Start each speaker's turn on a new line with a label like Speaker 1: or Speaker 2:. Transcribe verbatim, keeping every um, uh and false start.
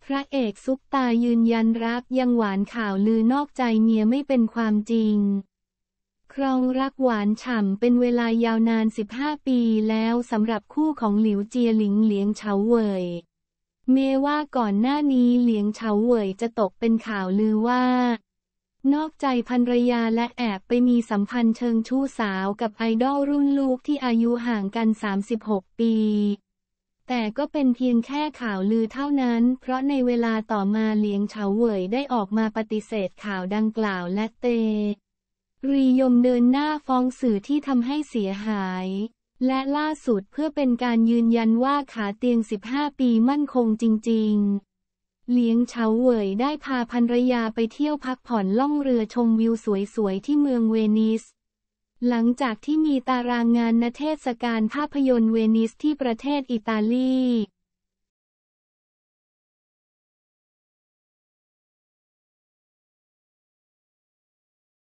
Speaker 1: พระเอกซุปตายืนยันรักยังหวานข่าวลือนอกใจเมียไม่เป็นความจริงครองรักหวานฉ่ำเป็นเวลายาวนานสิบห้าปีแล้วสำหรับคู่ของหลิวเจียหลิงเหลียงเฉาเหวยเมว่าก่อนหน้านี้เหลียงเฉาเหวยจะตกเป็นข่าวลือว่านอกใจภรรยาและแอบไปมีสัมพันธ์เชิงชู้สาวกับไอดอลรุ่นลูกที่อายุห่างกันสามสิบหกปีแต่ก็เป็นเพียงแค่ข่าวลือเท่านั้นเพราะในเวลาต่อมาเหลียงเฉาเหวยได้ออกมาปฏิเสธข่าวดังกล่าวและเตรียมเดินหน้าฟ้องสื่อที่ทำให้เสียหายและล่าสุดเพื่อเป็นการยืนยันว่าขาเตียงสิบห้าปีมั่นคงจริงๆเหลียงเฉาเหวยได้พาภรรยาไปเที่ยวพักผ่อนล่องเรือชมวิวสวยๆที่เมืองเวนิสหลังจากที่มีตารางงานณเทศกาลภาพยนตร์เวนิสที่ประเทศอิตาลี